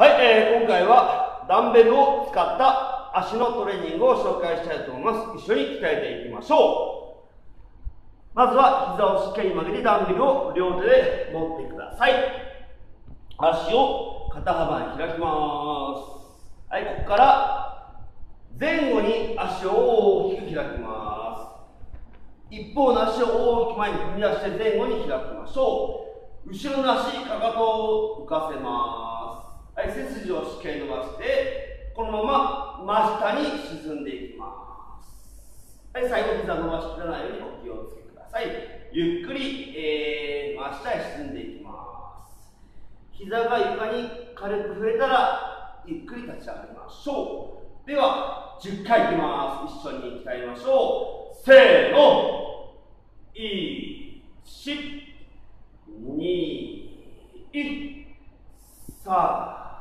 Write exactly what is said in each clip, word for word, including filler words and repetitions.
はい、えー、今回はダンベルを使った足のトレーニングを紹介したいと思います。一緒に鍛えていきましょう。まずは膝をしっかり曲げてダンベルを両手で持ってください。足を肩幅に開きます。はい、ここから前後に足を大きく開きます。一方の足を大きく前に踏み出して前後に開きましょう。後ろの足、かかとを浮かせます。はい、背筋をしっかり伸ばして、このまま真下に沈んでいきます。はい、最後膝伸ばしきらないようにお気をつけください。ゆっくり、えー、真下へ沈んでいきます。膝が床に軽く触れたら、ゆっくり立ち上がりましょう。では、じゅっかいいきます。一緒に鍛えましょう。せーの。いち、に、さん、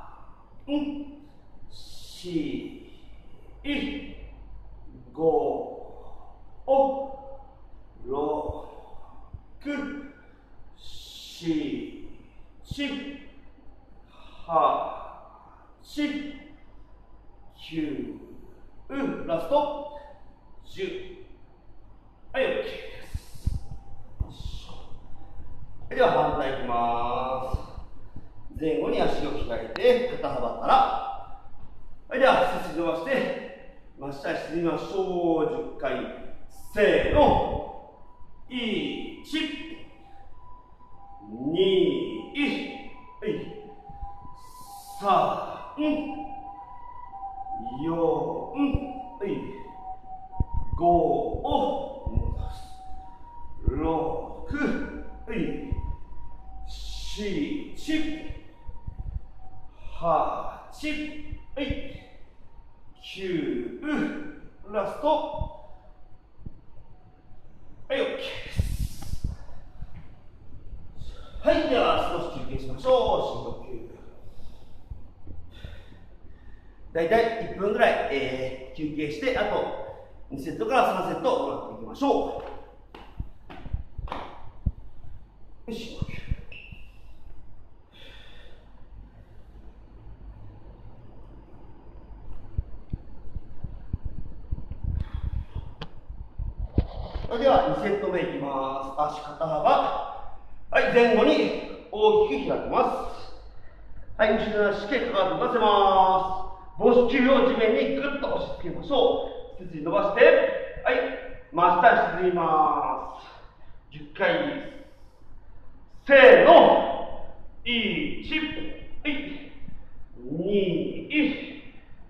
し、ご、ろく、し、はち、きゅう、ラストじゅう。はい、OK です。では反対いきます。前後に足を開いて肩幅から。はい、では背筋伸ばして真下へ沈みましょう。じゅっかい。せーの。いち、に、さん、よん、ご、ろく、しち、はち、きゅう、ラスト。はい、OK です。はい、では少し休憩しましょう。深呼吸。だいたいいっぷんぐらい、えー、休憩して、あとにセットからさんセット行っていきましょう。よし、深呼吸。それではにセット目いきます。足肩幅。はい、前後に大きく開きます。はい、後ろの足しっかりかかと浮かせます。母子球を地面にぐっと押し付けましょう。背筋伸ばして、はい、真下に沈みます。じゅっかいです。せーの。いち、に、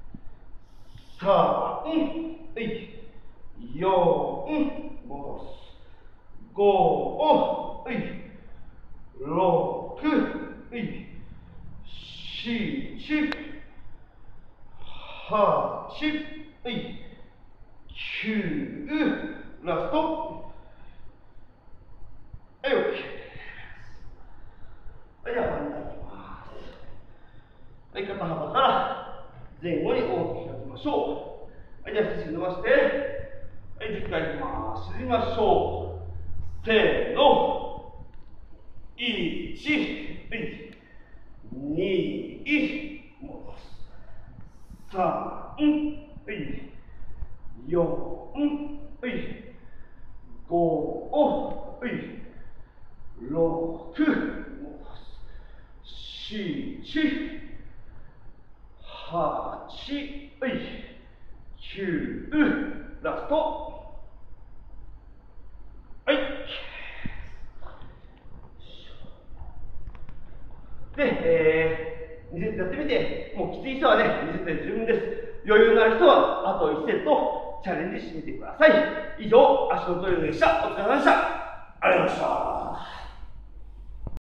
さん、よん、戻す。ご、ろく、しち、はち、きゅう、ラスト。はい、OK です。はい、では反対いきます。はい、肩幅から前後に大きく開きましょう。はい、じゃあ背筋伸ばして、はい、じゅっかいいきます。沈みましょう。せーの。いち、に、戻す。さん、よん、ご、ろく、戻す。しち、はち、きゅう、ラスト。はい。で、えー、にセットやってみて、もうきつい人はね、にセットで十分です。余裕のある人は、あといちセットチャレンジしてみてください。以上、足のトレーニングでした。お疲れ様でした。ありがとうございました。